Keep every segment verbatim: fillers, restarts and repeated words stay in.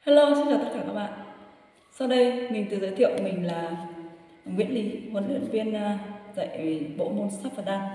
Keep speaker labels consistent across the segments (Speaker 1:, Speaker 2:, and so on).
Speaker 1: Hello, xin chào tất cả các bạn. Sau đây mình tự giới thiệu mình là Nguyễn Lý, huấn luyện viên dạy bộ môn sắp và đan.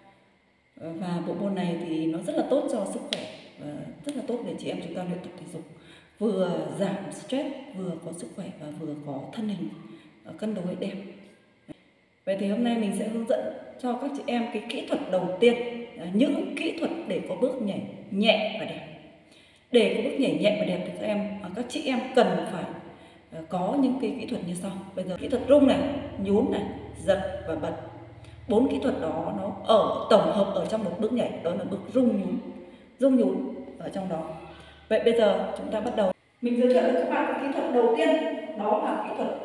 Speaker 1: Và bộ môn này thì nó rất là tốt cho sức khỏe và rất là tốt để chị em chúng ta luyện tập thể dục, vừa giảm stress, vừa có sức khỏe và vừa có thân hình cân đối đẹp. Vậy thì hôm nay mình sẽ hướng dẫn cho các chị em cái kỹ thuật đầu tiên, những kỹ thuật để có bước nhảy nhẹ và đẹp. Để có bước nhảy nhẹ và đẹp thì các em, các chị em cần phải có những cái kỹ thuật như sau. Bây giờ kỹ thuật rung này, nhún này, giật và bật. Bốn kỹ thuật đó nó ở tổng hợp ở trong một bước nhảy, đó là bước rung nhún, rung nhún ở trong đó. Vậy bây giờ chúng ta bắt đầu. Mình giới thiệu với các bạn cái kỹ thuật đầu tiên, đó là kỹ thuật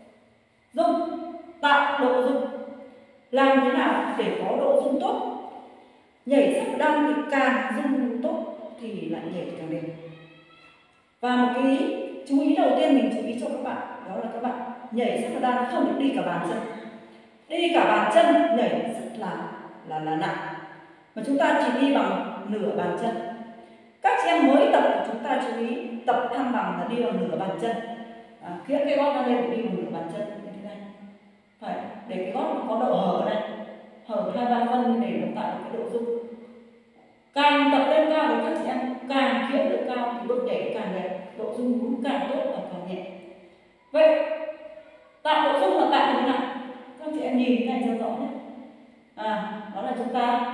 Speaker 1: rung, tạo độ rung. Làm thế nào để có độ rung tốt? Nhảy sắp đan thì càng rung tốt thì lại nhảy càng đẹp. Và một cái chú ý đầu tiên mình chú ý cho các bạn, đó là các bạn nhảy sắp đan không được đi cả bàn chân. Đi cả bàn chân nhảy rất là là là nặng, mà chúng ta chỉ đi bằng nửa bàn chân. Các chị em mới tập thì chúng ta chú ý tập thăng bằng là đi bằng nửa bàn chân, à, khiến cái gót ra lên đi bằng nửa bàn chân như thế này, phải để cái gót nó có độ hở này, hở hai ba phân để nó tạo được cái độ rung. Càng tập lên cao thì các chị em càng khiễng được cao thì bước nhảy càng đẹp, độ rung nhún càng tốt và càng nhẹ. Vậy tạo độ rung là tạo như thế nào? Các chị em nhìn cái này cho rõ nhé. À, đó là chúng ta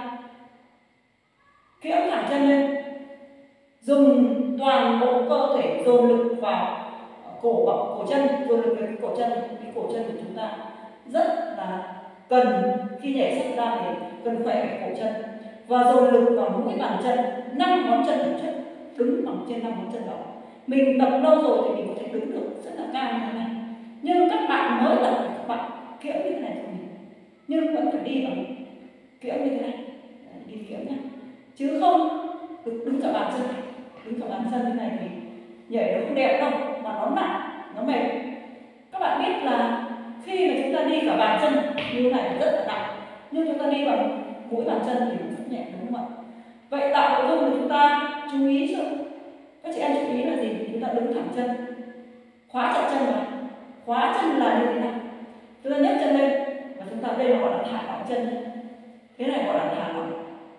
Speaker 1: khiễng thẳng chân lên, dùng toàn bộ cơ thể dồn lực vào cổ bọc cổ chân, dồn lực về cái cổ chân. Cái cổ chân của chúng ta rất là cần khi nhảy sắp đan thì cần khỏe cái cổ chân, và dồn lực vào mũi bàn chân, năm ngón chân ở trước, đứng bằng trên năm ngón chân đó. Mình tập lâu rồi thì mình có thể đứng được rất là cao như thế này. Nhưng các bạn mới tập thì các bạn kiễng như thế này thôi mình, nhưng vẫn phải đi bằng kiễng như thế này, đi kiễng nhá, chứ không được đứng cả bàn chân. Đứng cả bàn chân như này thì nhảy nó không đẹp đâu, mà nó nặng, nó mệt. Các bạn biết là khi mà chúng ta đi cả bàn chân như này thì rất là nặng, nhưng chúng ta đi bằng mũi bàn chân thì rất nhẹ, đúng không ạ? Vậy tạo độ rung thì chúng ta chú ý cho các chị em chú ý là gì? Chúng ta đứng thẳng chân, khóa chặt chân vào. Khóa chân là như thế này, chúng ta nhấc chân lên và chúng ta đây là gọi là thả lỏng chân, thế này gọi là thả lỏng,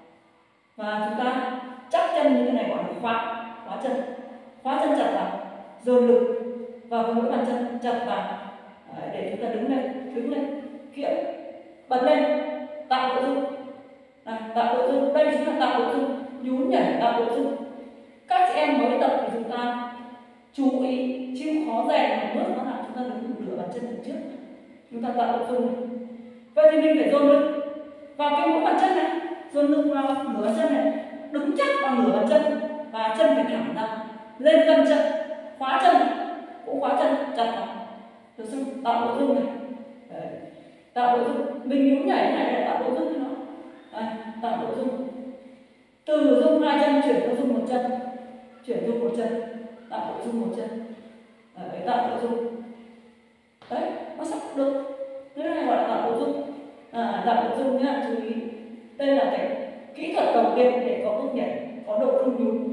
Speaker 1: và chúng ta chắc chân như thế này gọi là khóa, khóa chân, khóa chân chặt vào, dồn lực vào cái mũi bàn chân chặt vào. Đấy, để chúng ta đứng lên, đứng lên, kiễng, bật lên, tạo độ rung. Này, tạo độ rung, đây chính là tạo độ rung, nhún nhảy tạo độ rung. Các chị em mới tập thì chúng ta chú ý chịu khó rèn một bước, đó là chúng ta đứng nửa bàn chân ở trước, chúng ta tạo độ rung. Vậy thì mình phải dồn lực vào cái mũi bàn chân này, dồn lực vào nửa bàn chân này, đứng chắc bằng nửa bàn chân và chân phải thẳng ra, lên gân chân, khóa chân, cũng khóa chân chặt vào, được không? Tạo độ rung này. Đấy. Tạo độ rung, mình nhún nhảy này để tạo độ rung cho nó. Đây, tạo độ rung. Từ rung hai chân chuyển sang rung một chân, chuyển rung một chân, tạo độ rung một chân. Đấy, tạo độ rung. Đấy, nó sắp được. Thế này gọi là tạo độ rung. À, tạo độ rung nhá, chú ý. Đây là cái kỹ thuật đầu tiên để có bước nhảy, có độ rung nhún.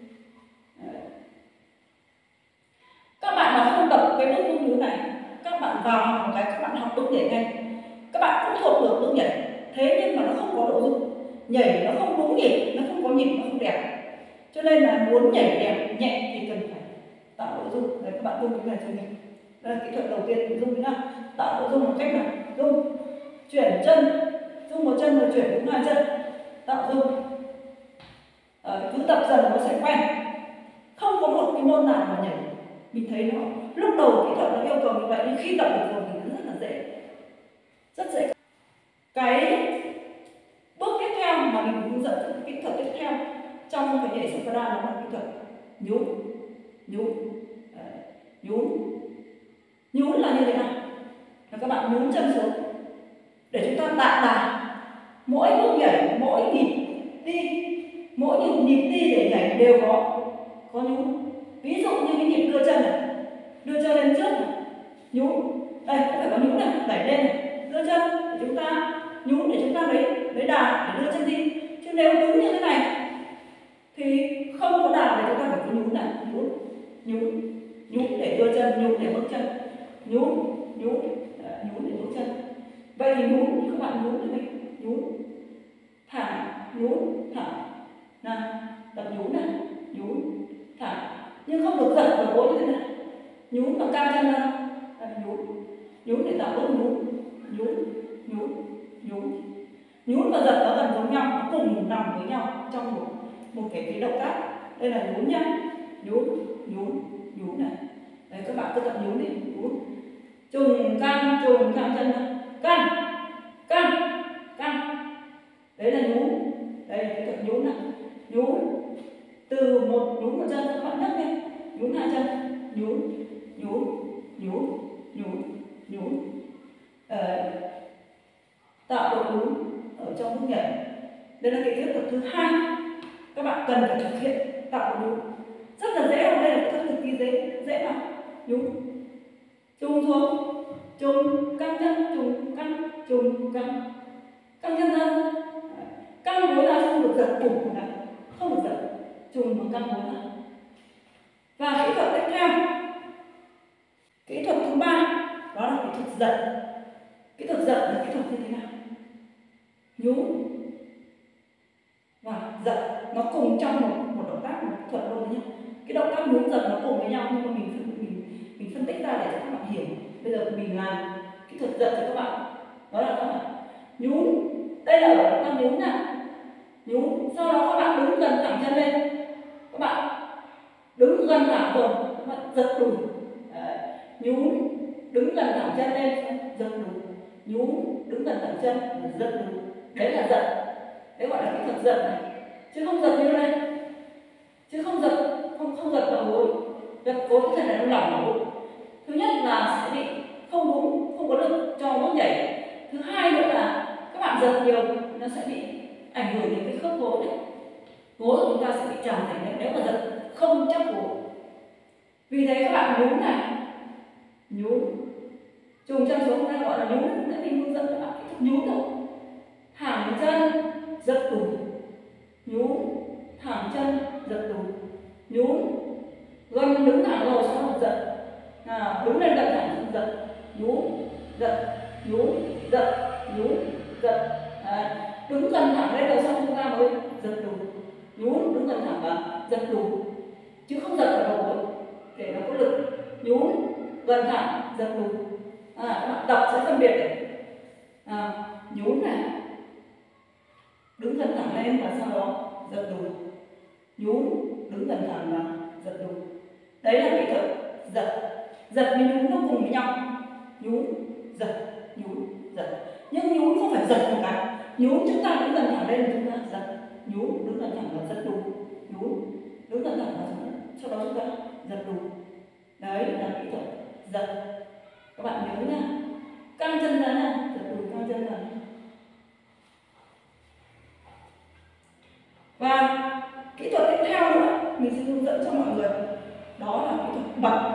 Speaker 1: Các bạn mà không tập cái bước rung nhún này, các bạn vào học một cái các bạn học bước nhảy ngay, các bạn cũng thuộc được bước nhảy, thế nhưng mà nó không có độ rung, nhảy nó không đúng nhịp, nó không có nhịp, nó không đẹp. Cho nên là muốn nhảy đẹp nhẹ thì cần phải tạo độ rung. Đấy, các bạn rung cái này cho mình. Đây là kỹ thuật đầu tiên của rung nhá. Tạo độ rung một cách này, rung, chuyển chân, rung một chân rồi chuyển đúng hai chân, tạo rung. À, cứ tập dần nó sẽ quen. Không có một cái môn nào mà nhảy mình thấy nó lúc đầu kỹ thuật nó yêu cầu như vậy, nhưng khi tập được rồi thì nó rất là dễ, rất dễ. Cái bước tiếp theo mà mình hướng dẫn cái kỹ thuật tiếp theo trong cái nhảy sắp đan đó là kỹ thuật nhún, nhún, đấy, nhún, nhún là như thế nào? Là các bạn nhún chân xuống để chúng ta tạo đà. Mỗi bước nhảy, mỗi nhịp đi, mỗi nhịp nhịp đi để nhảy đều có có nhún. Ví dụ như cái nhịp đưa chân này, đưa chân lên trước này, nhún, đây cũng phải có nhún này, đẩy lên này, đưa chân để chúng ta nhún, để chúng ta lấy lấy đà để đưa chân đi. Chứ nếu đứng như thế này thì không có đà để chúng ta phải có nhún này, nhún, nhún, chân, nhún để bước chân, nhún nhún Đấy, nhún để bước chân. Vậy thì nhún các bạn nhún cho mình, nhún thẳng, nhún thẳng, nào tập nhún này, nhún thẳng, nhưng không được giật vào gối như thế này, nhún và căng chân ra, Đấy, nhún nhún để tạo bước nhún, nhún nhún nhún nhún và giật nó gần giống nhau, nó cùng nằm với nhau trong một một cái cái động tác. Đây là nhún nhá, nhún nhún nhún này. Đấy, các bạn cứ tập nhún đi, nhún trùng căng trùng căng chân này, căng căng căng, đấy là nhún. Đây là cái tập nhún này, nhún từ một nhún một chân các bạn nhấc lên, nhún hai chân, nhún nhún nhún nhún nhún ờ, tạo độ nhún ở trong bước nhảy. Đây là cái kỹ thuật thứ hai các bạn cần phải thực hiện tạo độ nhún, rất là dễ. Ở đây là các cực kỳ dễ dễ mà, nhún trùng xuống, trùng căng chân, trùng căng trùng căng căng chân ra, căng gối ra, không được giật bụng này, không được giật, trùng và căng gối ra. Và kỹ thuật tiếp theo, kỹ thuật thứ ba đó là kỹ thuật giật. Kỹ thuật giật là kỹ thuật như thế nào? Nhún và giật nó cùng trong một một động tác, một kỹ thuật luôn nhé. Cái động tác nhún giật nó cùng với nhau, nhưng mà mình mình mình phân tích ra để cho các bạn hiểu. Bây giờ mình làm kỹ thuật giật cho các bạn. Đó là các bạn nhún, đây là ở động tác nhún này, nhún, sau đó các bạn đứng gần thẳng chân lên, các bạn đứng gần thẳng rồi các bạn giật đùi, Đấy. Nhún đứng gần thẳng chân lên, giật đùi, nhún đứng gần thẳng chân, giật đùi, đấy là giật. Đấy gọi là kỹ thuật giật này, chứ không giật như này, chứ không giật, không không giật vào gối, giật gối cái này nó lỏng vào bụng. Thứ nhất là sẽ bị không đúng, không có lực cho bước nhảy. Thứ hai nữa là các bạn giật nhiều nó sẽ bị ảnh hưởng đến cái khớp gối này, gối của chúng ta sẽ bị tròn thành nếu mà giật không chắc gối. Vì thế các bạn nhún này, nhún trùng chân xuống, đây gọi là nhún. Để mình hướng dẫn các bạn kỹ thuật nhún thôi. Thẳng chân giật đùi, nhún thẳng chân giật đùi, nhún gần đứng thẳng rồi sau đó giật, nào đứng lên gần thẳng giật, nhún giật nhún giật nhún giật. Đấy. Đứng gần thẳng lên rồi xong chúng ta mới giật đùi, nhún đứng gần thẳng và giật đùi, chứ không giật vào đầu gối để nó có lực. Nhún gần thẳng giật đùi, à, các bạn tập sẽ phân biệt được. À, nhún này, đứng gần thẳng lên và sau đó giật đùi, nhún đứng gần thẳng và giật đùi. Đấy là kỹ thuật giật. Giật với nhún nó cùng với nhau, nhún giật nhún giật, nhưng nhún không phải giật một cái. Nhún chúng ta đứng gần thẳng lên chúng ta giật, nhún đứng gần thẳng và giật đùi, nhún đứng gần thẳng và sau đó chúng ta giật đùi. Đấy là kỹ thuật giật. Các bạn nhớ nha, căng chân ra nha, giật đùi căng chân ra. Và kỹ thuật tiếp theo nữa mình sẽ hướng dẫn cho mọi người, đó là kỹ thuật bật.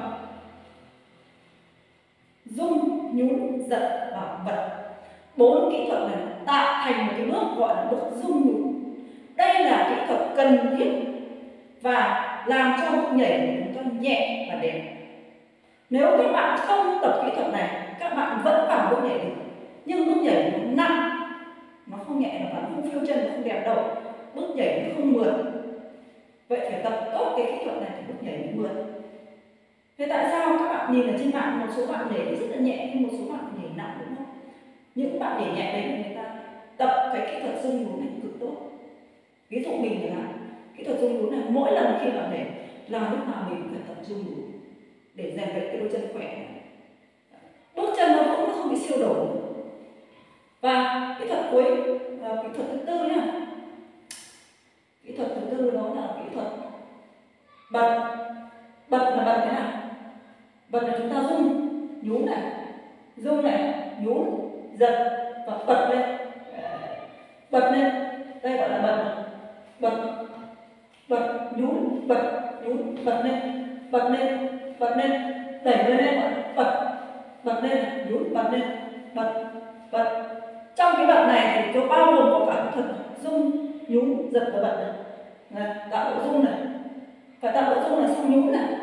Speaker 1: Rung, nhún, giật và bật. Bốn kỹ thuật này tạo thành một cái bước gọi là bước rung nhún. Đây là kỹ thuật cần thiết và làm cho bước nhảy của chúng ta nhẹ và đẹp. Nếu các bạn không tập kỹ thuật này, các bạn vẫn vào bước nhảy được, nhưng bước nhảy nó nặng, nó không nhẹ, nó không phiêu chân, nó không đẹp đâu, bước nhảy nó không mượt. Vậy phải tập tốt cái kỹ thuật này thì bước nhảy mới mượt. Thế tại sao các bạn nhìn ở trên mạng một số bạn nhảy rất là nhẹ, nhưng một số bạn nhảy nặng, đúng không? Những bạn nhảy nhẹ đấy là người ta tập cái kỹ thuật rung nhún này cực tốt. Ví dụ mình chẳng hạn, kỹ thuật rung nhún này mỗi lần khi bạn nhảy là lúc nào mình phải tập rung nhún để rèn luyện cái đôi chân khỏe. Bước chân nó cũng không bị siêu đổ. Và kỹ thuật cuối, kỹ thuật thứ tư nhá. Kỹ thuật thứ tư đó là kỹ thuật bật. Bật là bật thế nào? Bật là chúng ta rung, nhún này, rung này, nhún, giật và bật lên. Bật lên, đây gọi là bật. Bật, bật, nhún, bật, nhún, bật lên, bật lên, bật lên, đẩy người lên, bật, bật lên, nhún, bật lên, bật, bật. Trong cái bật này thì nó bao gồm có cả thuật rung, nhún, giật và bật này. Này, tạo độ rung này, phải tạo độ rung này, xong nhún này,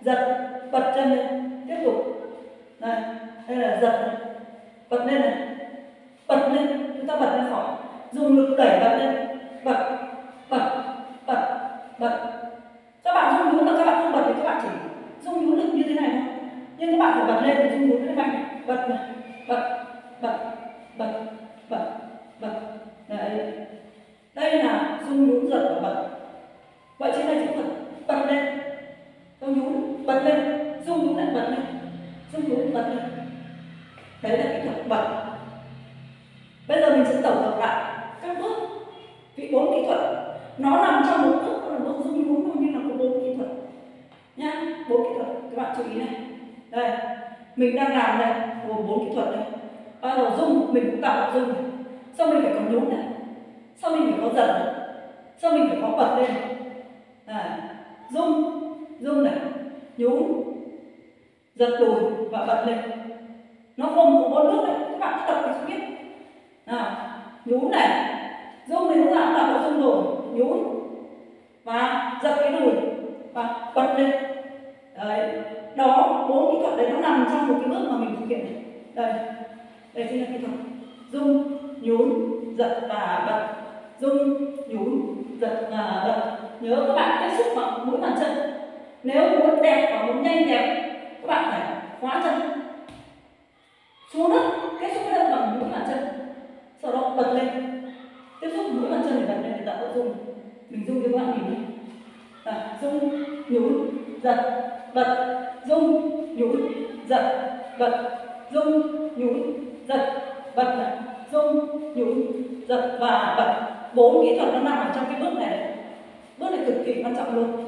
Speaker 1: giật, bật chân lên, tiếp tục. Đây, đây là giật này, bật lên này, bật lên, chúng ta bật lên khỏi, dùng lực đẩy bật lên, bật, bật, bật, bật. Các bạn rung nhún là các bạn không bật thì các bạn chỉ rung nhún lực như thế này thôi, nhưng các bạn phải bật lên thì rung nhún lên mạnh, bật này, bật, bật, bật, bật, bật. Đấy, đây là rung nhún giật và bật. Vậy trên đây chúng ta bật lên, rung nhún, bật lên, rung nhún lại bật lên, rung nhún bật lên. Đấy là kỹ thuật bật. Bây giờ mình sẽ tổng hợp lại các bước vì bốn kỹ thuật. Nó nằm trong một bước là bước rung nhún thôi, nhưng là có bốn kỹ thuật nhá, bốn kỹ thuật các bạn chú ý này. Đây, mình đang làm đây gồm bốn kỹ thuật đây. Bắt đầu rung mình cũng tạo rung này, sau mình phải có nhún này, sau mình phải có giật này, sau mình phải có bật lên này. Đây, rung, rung này, nhún, giật đùi và bật lên. Nó không có bốn bước này, các bạn cứ tập thì sẽ biết. Nào, nhún này, rung thì lúc nào cũng là có rung rồi, nhún và giật cái đùi và bật lên. Đấy, đó bốn kỹ thuật đấy nó nằm trong một cái bước mà mình thực hiện này. Đây, đây chính là kỹ thuật rung, nhún, giật và bật, rung, nhún, giật và bật. Nhớ các bạn tiếp xúc bằng mũi bàn chân. Nếu muốn đẹp và muốn nhanh đẹp, các bạn phải khóa chân xuống đất, kết xúc với đất bằng mũi bàn chân, sau đó bật lên, tiếp xúc mũi bàn chân để bật lên để tạo độ rung. Mình rung cho các bạn nhìn đi. À, rung, nhún, giật, bật, rung, nhún, giật, bật, rung, nhún, giật, bật này, rung, nhún, giật và bật. Bốn kỹ thuật nó nằm ở trong cái bước này đấy. Bước này cực kỳ quan trọng luôn.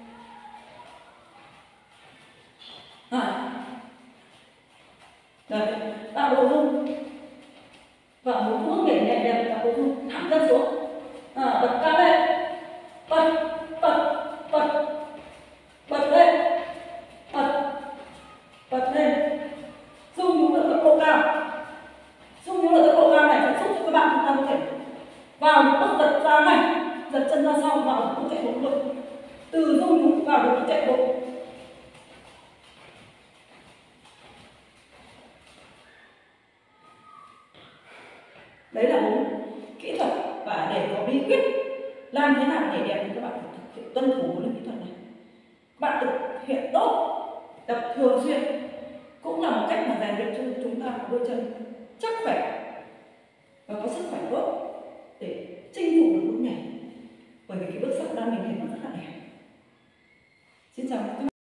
Speaker 1: À, đây, tạo độ rung và muốn bước nhảy nhẹ đẹp tạo độ rung, thẳng chân xuống, à, bật cao lên, bật, bật, bật, bật lên, bật, bật lên, rung nhún ở tốc độ cao. Rung nhún ở tốc độ cao này sẽ giúp cho các bạn chúng ta có thể vào những bước giật ra này, giật chân ra sau vào một bước chạy bộ luôn. Từ rung nhún vào được bước chạy bộ. Đấy là bốn kỹ thuật, và để có bí quyết làm thế nào để đẹp thì các bạn phải thực hiện tuân thủ bốn kỹ thuật này. Bạn thực hiện tốt, tập thường xuyên cũng là một cách mà rèn luyện cho chúng ta có đôi chân chắc khỏe và có sức khỏe tốt để chinh phục được bước nhảy. Bởi vì cái bước sắp đang mình thấy nó rất là đẹp. Xin chào các bạn.